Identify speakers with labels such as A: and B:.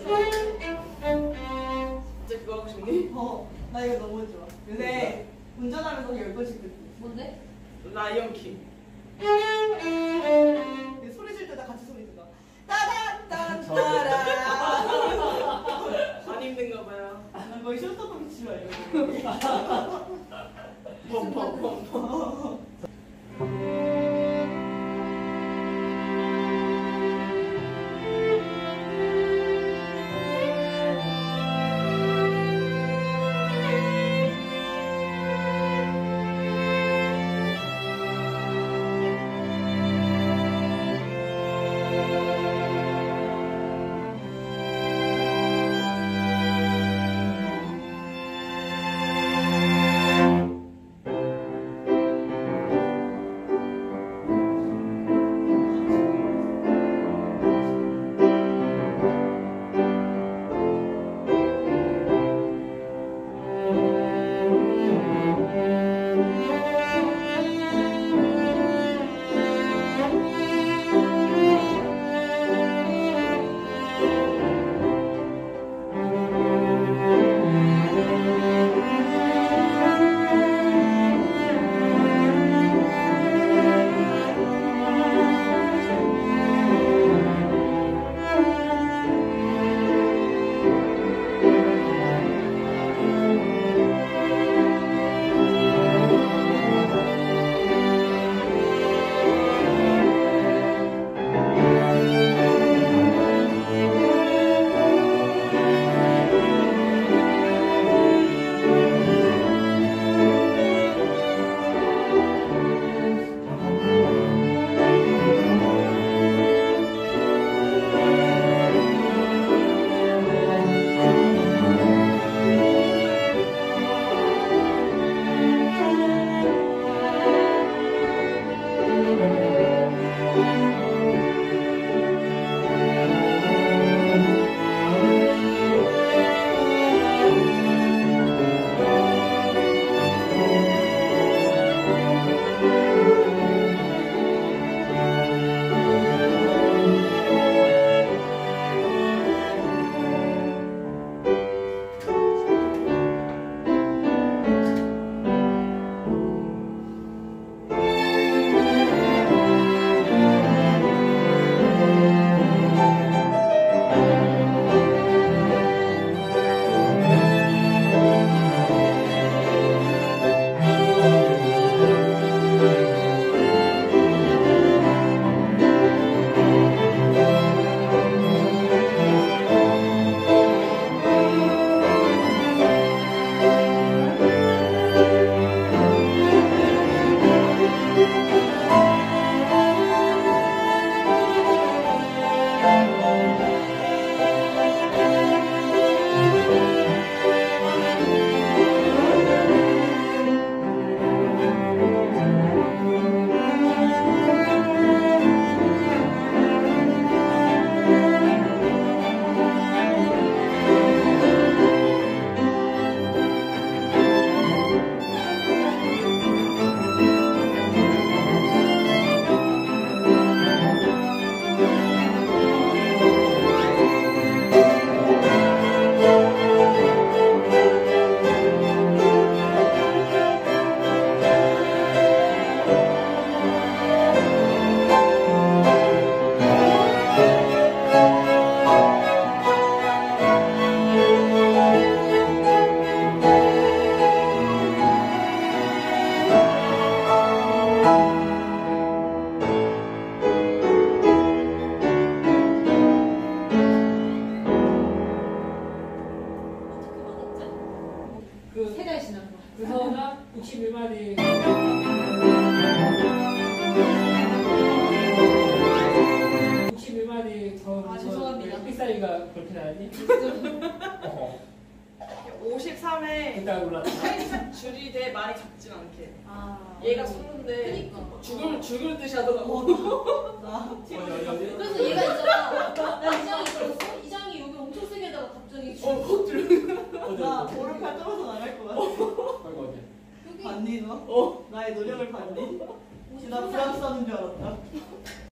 A: 진짜 그거 하고 싶니?
B: 나 이거 너무 좋아. 요새 운전하면서 10번씩 듣고.
A: 뭔데? 라이언킹.
B: 소리 질 때 나 같이 소리 들어. 따단딴따라.
A: 안 힘든가 봐요.
B: 난 거의 쇼스토퍼 치로 알고.
A: pompompompom.
C: 그 세달 지난 거. 그거가 61마디. 61마디 더.
B: 죄송합니다.
C: 삑사리가 그렇게 나니?
A: 53회
C: 그때 올랐다.
A: 살짝 줄이 돼 말이 작진 않게.
B: 아,
A: 얘가 소는데
B: 그니까.
A: 죽을 듯이 하더라고.
D: 그래서 얘가 있잖아. 나 이장이 들었어? 이장이 여기 엄청 세게 다가 갑자기
A: 훅 들어.
B: 나 오른팔 떨어져 나갈 것 같아.
C: 어디?
B: 봤니 너? 나의 노력을 봤니? 나 프랑스 하는 줄 알았다.